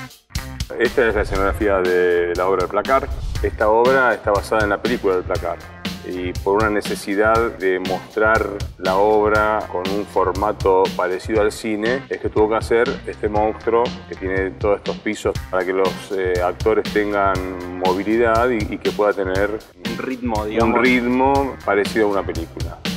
Esta es la escenografía de la obra El Placar. Esta obra está basada en la película El Placar. Y por una necesidad de mostrar la obra con un formato parecido al cine, es que tuvo que hacer este monstruo que tiene todos estos pisos para que los actores tengan movilidad y que pueda tener un ritmo, digamos. Un ritmo parecido a una película.